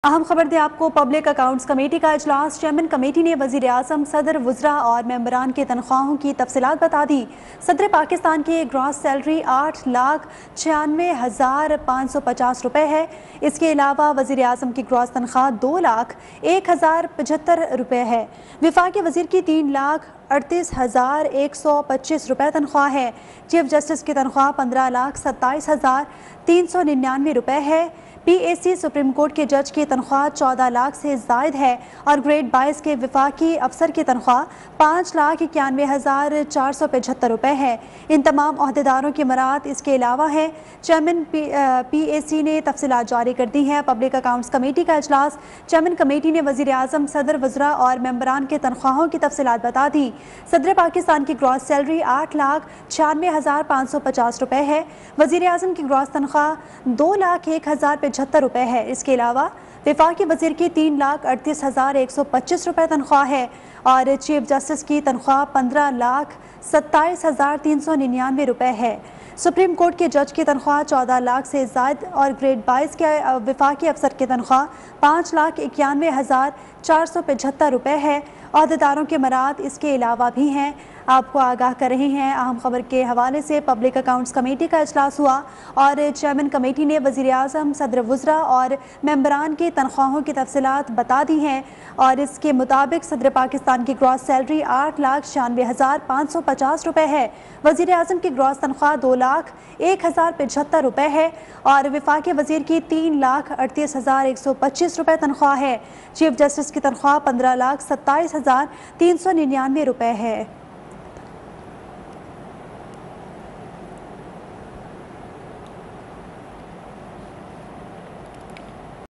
अहम खबर दें आपको। पब्लिक अकाउंट्स कमेटी का इजलास। चेयरमैन कमेटी ने वज़ीर आज़म, सदर, वुज़रा और मेंबरान की तनख्वाहों की तफसीलात बता दी। सदर पाकिस्तान की ग्रॉस सैलरी 8,96,550 रुपये है। इसके अलावा वज़ीर आज़म की ग्रॉस तनख्वाह 2,01,075 रुपये है। विफाकी वज़ीर की 3,38,125 रुपये तनख्वाह है। चीफ जस्टिस की तनख्वाह 15,27,399 रुपये है। PAC सुप्रीम कोर्ट के जज की तनख्वाह 14 लाख से जायद है और ग्रेड 22 के विफाकी अफसर की तनख्वाह 5,91,475 रुपये है। इन तमाम अहदेदारों की मराद इसके अलावा है। चेयरमैन PAC ने तफसीलात जारी कर दी हैं। पब्लिक अकाउंट्स कमेटी का इजलास। चेयरमैन कमेटी ने वज़ीर आज़म, सदर, वज़रा और मेंबरान के तनख्वाहों की तफसीलात बता दी। सदर पाकिस्तान की ग्रॉस सैलरी 8,96,550 रुपये है। वज़ीर आज़म की ग्रॉस तनख्वाह 2,01,075 रुपये है। इसके अलावा विफाकी वज़ीर की 3,38,125 रुपये तनख्वाह है और चीफ जस्टिस की तनख्वाह 15,27,399 रुपये है। सुप्रीम कोर्ट के जज की तनख्वाह 14 लाख से जायद और ग्रेड 22 के विफाकी अफसर की तनख्वाह 5,91,475 रुपये है। अहदेदारों के मराद इसके अलावा भी हैं। आपको आगाह कर रहे हैं। अहम खबर के हवाले से पब्लिक अकाउंट्स कमेटी का इजलास हुआ और चेयरमैन कमेटी ने वज़ीर आज़म, सदर, वुज़रा और मेंबरान की तनख्वाहों की तफसीलात बता दी हैं और इसके मुताबिक सदर पाकिस्तान की ग्रॉस सैलरी 8,96,550 रुपये है। वज़ीर आज़म की ग्रॉस तनख्वाह 2,01,075 रुपये है और विफाकी वज़ीर की 3,38,125 रुपये तनख्वाह है। चीफ जस्टिस की तनख्वाह 15,27,399 रुपये है।